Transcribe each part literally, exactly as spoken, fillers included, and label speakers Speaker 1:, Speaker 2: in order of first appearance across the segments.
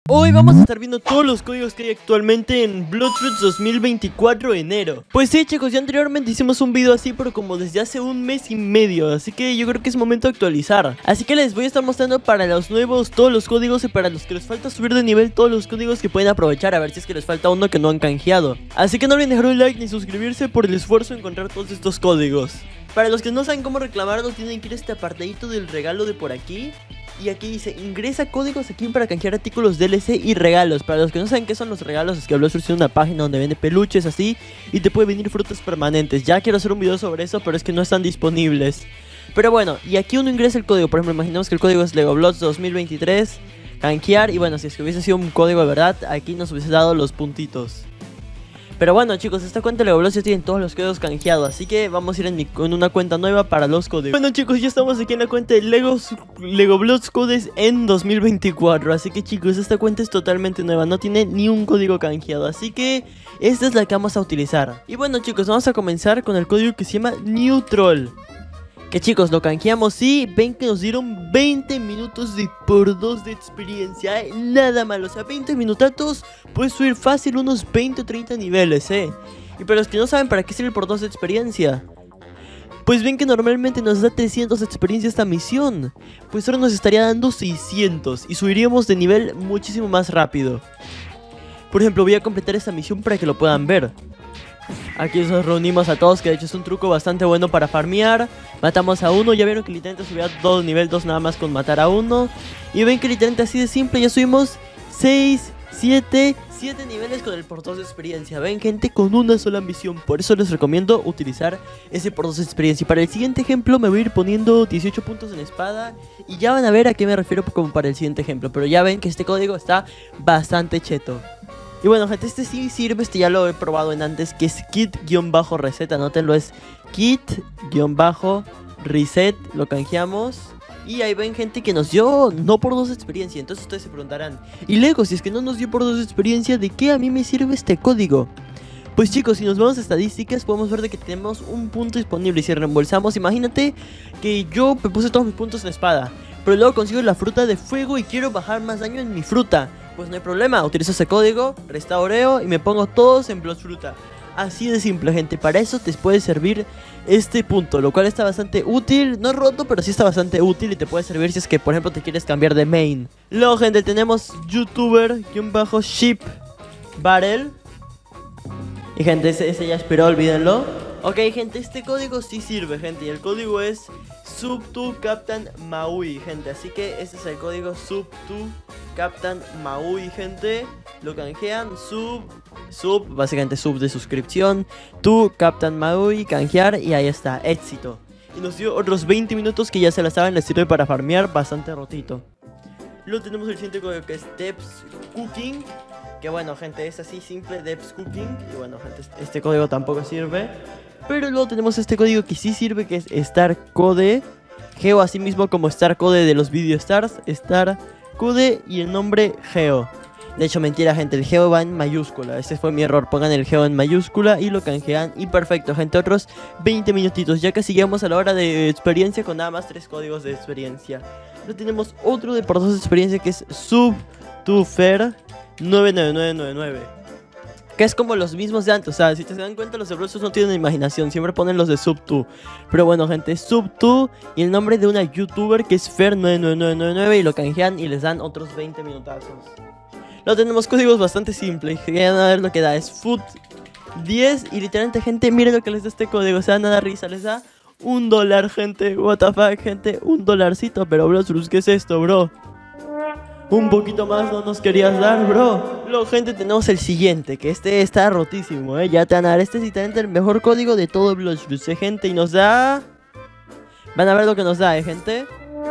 Speaker 1: Hoy vamos a estar viendo todos los códigos que hay actualmente en Bloxroot dos mil veinticuatro enero. Pues sí, chicos, ya anteriormente hicimos un video así, pero como desde hace un mes y medio, así que yo creo que es momento de actualizar. Así que les voy a estar mostrando para los nuevos todos los códigos y para los que les falta subir de nivel todos los códigos que pueden aprovechar, a ver si es que les falta uno que no han canjeado. Así que no olviden dejar un like ni suscribirse por el esfuerzo de encontrar todos estos códigos. Para los que no saben cómo reclamarlos, tienen que ir a este apartadito del regalo de por aquí. Y aquí dice, ingresa códigos aquí para canjear artículos D L C y regalos. Para los que no saben qué son los regalos, es que Bloxroot tiene una página donde vende peluches así y te puede venir frutas permanentes. Ya quiero hacer un video sobre eso, pero es que no están disponibles. Pero bueno, y aquí uno ingresa el código. Por ejemplo, imaginemos que el código es LegoBlox dos mil veintitrés, canjear. Y bueno, si es que hubiese sido un código de verdad, aquí nos hubiese dado los puntitos. Pero bueno, chicos, esta cuenta de LegoBlox ya tienen todos los códigos canjeados, así que vamos a ir en, mi, en una cuenta nueva para los códigos. Bueno, chicos, ya estamos aquí en la cuenta de Legos, LegoBlox Codes en dos mil veinticuatro. Así que, chicos, esta cuenta es totalmente nueva, no tiene ni un código canjeado, así que esta es la que vamos a utilizar. Y bueno, chicos, vamos a comenzar con el código que se llama Neutral. Que, chicos, lo canjeamos y ven que nos dieron veinte minutos de por dos de experiencia, ¿eh? Nada malo, o sea, veinte minutatos puedes subir fácil unos veinte o treinta niveles, eh. Y para los que no saben para qué sirve el por dos de experiencia, pues ven que normalmente nos da trescientos de experiencia esta misión, pues ahora nos estaría dando seiscientos y subiríamos de nivel muchísimo más rápido. Por ejemplo, voy a completar esta misión para que lo puedan ver. Aquí nos reunimos a todos, que de hecho es un truco bastante bueno para farmear. Matamos a uno, ya vieron que literalmente subía todo nivel dos nada más con matar a uno. Y ven que literalmente así de simple ya subimos seis, siete, siete niveles con el por dos de experiencia. Ven, gente, con una sola misión. Por eso les recomiendo utilizar ese por dos de experiencia. Y para el siguiente ejemplo me voy a ir poniendo dieciocho puntos en espada. Y ya van a ver a qué me refiero como para el siguiente ejemplo. Pero ya ven que este código está bastante cheto. Y bueno, gente, este sí sirve, este ya lo he probado en antes, que es kit-reset, anótenlo, es kit-reset, lo canjeamos. Y ahí ven, gente, que nos dio no por dos de experiencia. Entonces ustedes se preguntarán, y luego, si es que no nos dio por dos de experiencia, ¿de qué a mí me sirve este código? Pues, chicos, si nos vamos a estadísticas, podemos ver de que tenemos un punto disponible. Y si reembolsamos, imagínate que yo me puse todos mis puntos en espada, pero luego consigo la fruta de fuego y quiero bajar más daño en mi fruta. Pues no hay problema, utilizo ese código, restaureo y me pongo todos en Bloxroot. Así de simple, gente. Para eso te puede servir este punto, lo cual está bastante útil. No es roto, pero sí está bastante útil y te puede servir si es que, por ejemplo, te quieres cambiar de main. Luego, gente, tenemos youtuber-ship barrel. Y, gente, ese, ese ya esperó, olvídenlo. Ok, gente, este código sí sirve, gente, y el código es sub to Captain Maui, gente. Así que este es el código sub to Captain Maui, gente. Lo canjean, sub, sub, básicamente sub de suscripción, to Captain Maui, canjear, y ahí está, éxito. Y nos dio otros veinte minutos que ya se la saben, les sirve para farmear bastante rotito. Luego tenemos el siguiente código que es Depths Cooking. Que bueno, gente, es así simple, Depths Cooking. Y bueno, gente, este código tampoco sirve. Pero luego tenemos este código que sí sirve, que es Star Code. Geo, así mismo como Star Code de los Video Stars. Star Code y el nombre Geo. De hecho, mentira, gente, el Geo va en mayúscula. Ese fue mi error, pongan el Geo en mayúscula y lo canjean. Y perfecto, gente, otros veinte minutitos. Ya casi llegamos a la hora de experiencia con nada más tres códigos de experiencia. Luego tenemos otro de por dos de experiencia que es Sub to Fair nueve nueve nueve nueve nueve, que es como los mismos de antes. O sea, si te dan cuenta, los de Bloxroot no tienen imaginación, siempre ponen los de Sub dos. Pero bueno, gente, Sub dos y el nombre de una youtuber que es Fer nueve nueve nueve nueve nueve, y lo canjean y les dan otros veinte minutazos. Luego tenemos códigos bastante simples, que van a ver lo que da, es Food diez. Y literalmente, gente, miren lo que les da este código, o sea, nada risa, les da un dólar, gente. What the fuck, gente, un dolarcito. Pero Bloxroot, ¿qué es esto, bro? Un poquito más no nos querías dar, bro. Luego, gente, tenemos el siguiente, que este está rotísimo, eh. Ya te van a dar, este es literalmente el mejor código de todo Bloxroot, eh, gente. Y nos da... Van a ver lo que nos da, eh, gente.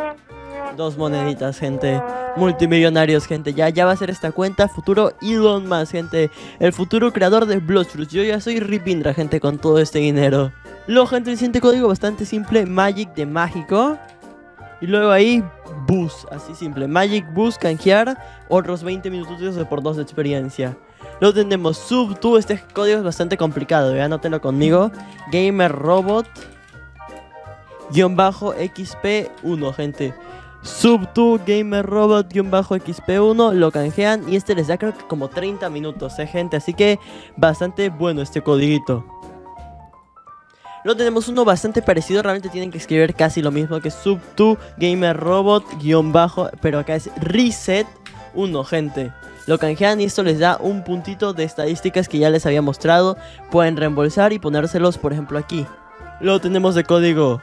Speaker 1: Dos moneditas, gente. Multimillonarios, gente. Ya, ya va a ser esta cuenta futuro Elon Musk, gente. El futuro creador de Bloxroot. Yo ya soy Ripindra, gente, con todo este dinero. Luego, gente, el siguiente código bastante simple, Magic de mágico. Y luego ahí, Boost, así simple, Magic Boost, canjear, otros veinte minutos de por dos de experiencia. Luego tenemos Sub dos, este código es bastante complicado, ¿eh? Anótenlo conmigo. Gamer Robot, guión bajo X P uno, gente. Subtu Gamer Robot-X P uno, lo canjean y este les da creo que como treinta minutos, eh gente, así que bastante bueno este codiguito. Luego tenemos uno bastante parecido, realmente tienen que escribir casi lo mismo que Subtu Gamer Robot guión bajo, pero acá es Reset uno, gente. Lo canjean y esto les da un puntito de estadísticas que ya les había mostrado. Pueden reembolsar y ponérselos, por ejemplo, aquí. Luego tenemos de código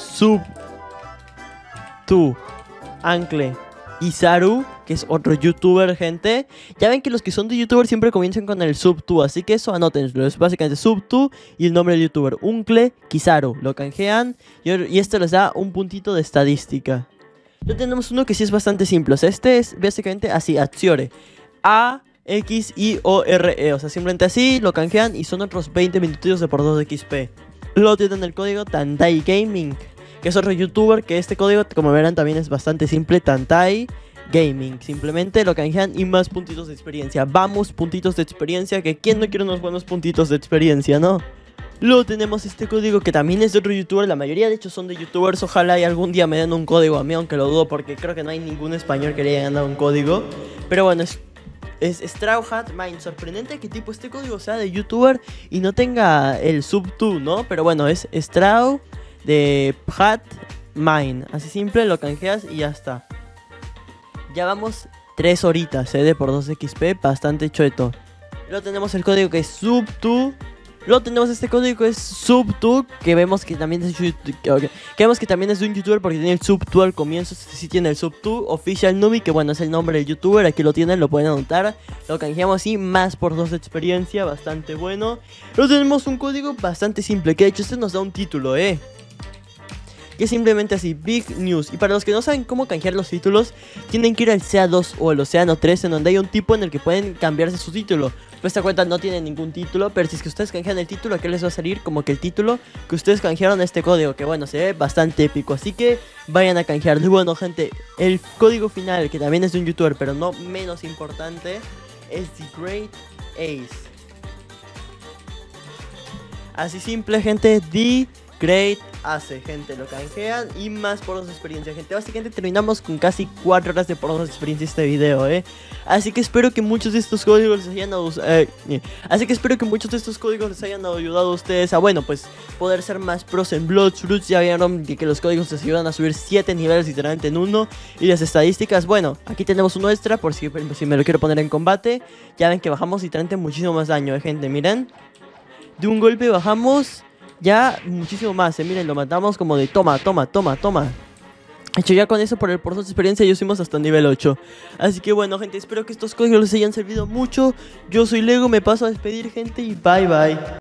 Speaker 1: Subtu Ancle Isaru, que es otro youtuber, gente. Ya ven que los que son de youtuber siempre comienzan con el Subtu, así que eso anótenlo. Es básicamente Subtu y el nombre del youtuber, Uncle Kizaru. Lo canjean y, y esto les da un puntito de estadística. Ya tenemos uno que sí es bastante simple. O sea, este es básicamente así, Aziore. A X I O R E. O sea, simplemente así, lo canjean y son otros veinte minutitos de por dos X P. Luego tienen el código Tantai Gaming, que es otro youtuber, que este código, como verán, también es bastante simple. Tantai Gaming, simplemente lo canjean y más puntitos de experiencia. Vamos, puntitos de experiencia, que quién no quiere unos buenos puntitos de experiencia, ¿no? Luego tenemos este código que también es de otro youtuber. La mayoría de hecho son de youtubers. Ojalá y algún día me den un código a mí, aunque lo dudo porque creo que no hay ningún español que le haya dado un código. Pero bueno, es, es Straw Hat Mine. Sorprendente que tipo este código sea de youtuber y no tenga el Subtu, ¿no? Pero bueno, es Straw de Hat Mine. Así simple, lo canjeas y ya está. Ya vamos tres horitas, ¿eh? De por dos X P, bastante cheto. Luego tenemos el código que es Subtu. Luego tenemos este código que es Subtu, que vemos que también es que vemos que también es de un youtuber porque tiene el Subtu al comienzo. Este sí tiene el Subtu Official Newbie, que bueno, es el nombre del youtuber. Aquí lo tienen, lo pueden anotar. Lo canjeamos así, más por dos de experiencia, bastante bueno. Luego tenemos un código bastante simple, que de hecho este nos da un título, eh que es simplemente así, Big News. Y para los que no saben cómo canjear los títulos, tienen que ir al C A dos o al Océano tres, en donde hay un tipo en el que pueden cambiarse su título. Pues esta cuenta no tiene ningún título, pero si es que ustedes canjean el título, aquí les va a salir como que el título que ustedes canjearon este código, que bueno, se ve bastante épico. Así que vayan a canjearlo. Y bueno, gente, el código final, que también es de un youtuber, pero no menos importante, es The Great Ace. Así simple, gente, The Great Ace, gente, lo canjean y más por dos de experiencia, gente. Básicamente terminamos con casi cuatro horas de por dos de experiencia este video, eh. Así que espero que muchos de estos códigos les hayan eh, eh. Así que espero que muchos de estos códigos les hayan ayudado a ustedes a, bueno, pues poder ser más pros en Bloxfruits. Ya vieron que, que los códigos les ayudan a subir siete niveles literalmente en uno. Y las estadísticas, bueno, aquí tenemos uno extra por si, si me lo quiero poner en combate. Ya ven que bajamos literalmente muchísimo más daño, eh, gente, miren. De un golpe bajamos ya muchísimo más, eh. Miren, lo matamos como de toma, toma, toma, toma. De hecho, ya con eso, por el por dos de experiencia, ya subimos hasta nivel ocho. Así que bueno, gente, espero que estos códigos les hayan servido mucho. Yo soy Lego, me paso a despedir, gente, y bye bye.